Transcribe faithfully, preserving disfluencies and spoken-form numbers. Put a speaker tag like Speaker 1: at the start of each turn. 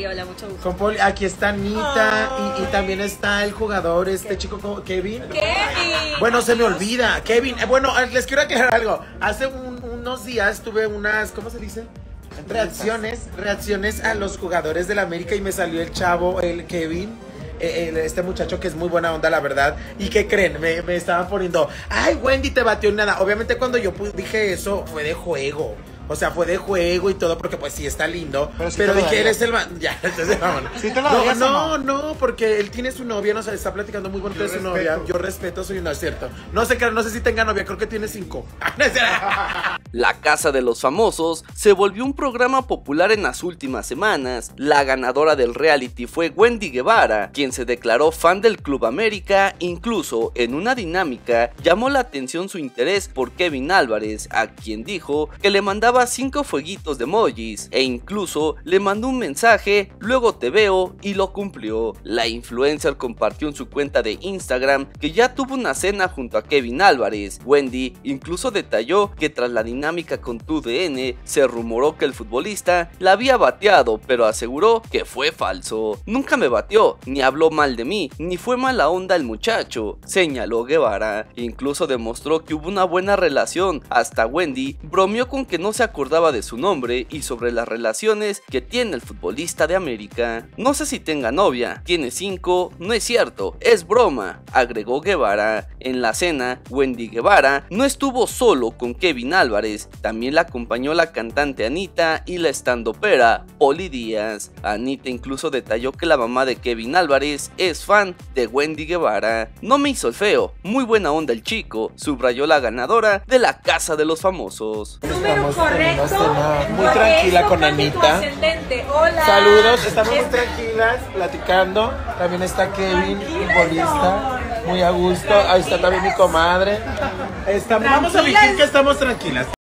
Speaker 1: Poli, hola, mucho gusto.
Speaker 2: Con Poli, aquí está Anita y, y también está el jugador, este chico, ¿cómo? Kevin.
Speaker 1: Kevin.
Speaker 2: Bueno, se me olvida, Kevin. Eh, bueno, les quiero aclarar algo. Hace un, unos días tuve unas, ¿cómo se dice? Reacciones, reacciones a los jugadores del América y me salió el chavo, el Kevin. El, este muchacho que es muy buena onda, la verdad. ¿Y qué creen? Me, me estaban poniendo, ay, Wendy te batió y nada. Obviamente cuando yo dije eso fue de juego. O sea, fue de juego y todo, porque pues sí está lindo. Pero, sí pero dije, eres el man. Ya, entonces vámonos. ¿Sí te lo no, no, no, porque él tiene su novia, no sé, está platicando muy bonito de su respeto. novia. Yo respeto, soy no es cierto. No sé, no sé si tenga novia, creo que tiene cinco.
Speaker 3: La Casa de los Famosos se volvió un programa popular en las últimas semanas. La ganadora del reality fue Wendy Guevara, quien se declaró fan del Club América. Incluso en una dinámica llamó la atención su interés por Kevin Álvarez, a quien dijo que le mandaba cinco fueguitos de emojis e incluso le mandó un mensaje, luego te veo, y lo cumplió. La influencer compartió en su cuenta de Instagram que ya tuvo una cena junto a Kevin Álvarez. Wendy incluso detalló que tras la dinámica con Tu D N se rumoró que el futbolista la había bateado, pero aseguró que fue falso. Nunca me bateó, ni habló mal de mí, ni fue mala onda el muchacho, señaló Guevara. Incluso demostró que hubo una buena relación, hasta Wendy bromeó con que no se acordaba de su nombre y sobre las relaciones que tiene el futbolista de América. No sé si tenga novia, tiene cinco, no es cierto, es broma, agregó Guevara. En la cena, Wendy Guevara no estuvo solo con Kevin Álvarez, también la acompañó la cantante Anita y la estandopera Poli Díaz. Anita incluso detalló que la mamá de Kevin Álvarez es fan de Wendy Guevara. No me hizo el feo, muy buena onda el chico, subrayó la ganadora de la Casa de los Famosos.
Speaker 2: Estamos correcto, muy tranquila con Anita.
Speaker 1: Hola.
Speaker 2: Saludos, estamos muy tranquilas platicando. También está Kevin, futbolista, muy a gusto. Ahí está también mi comadre. Estamos, vamos a fingir que estamos tranquilas.